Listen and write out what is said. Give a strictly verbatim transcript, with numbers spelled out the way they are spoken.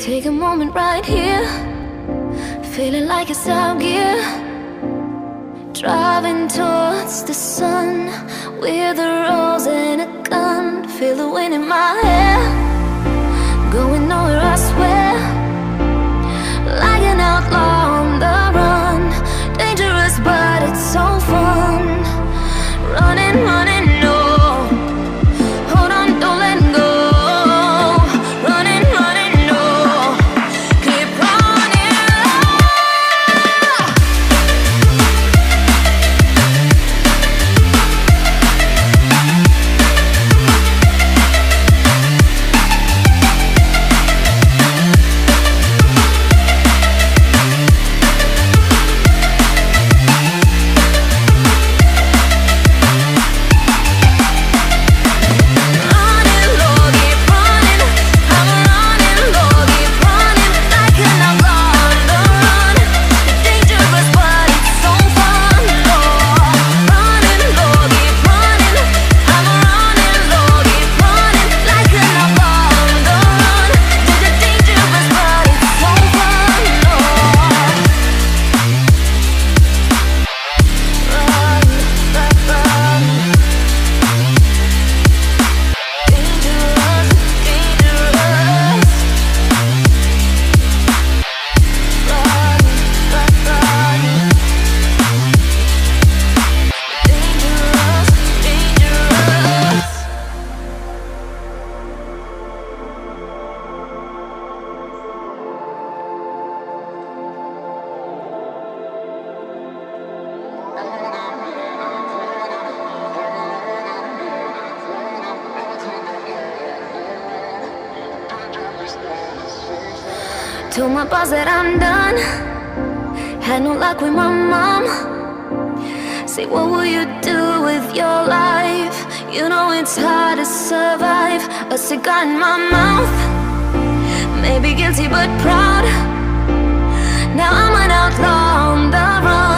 Take a moment right here, feeling like it's out gear. Driving towards the sun with a rose and a gun. Feel the wind in my hair, going nowhere I swear. Like an outlaw on the run, dangerous but it's so fun. Running, running, no, hold on, don't let go. Running, running, no, keep running. Told my boss that I'm done, had no luck with my mom. Say, what will you do with your life? You know it's hard to survive. A cigar in my mouth, maybe guilty but proud. Now I'm an outlaw on the run.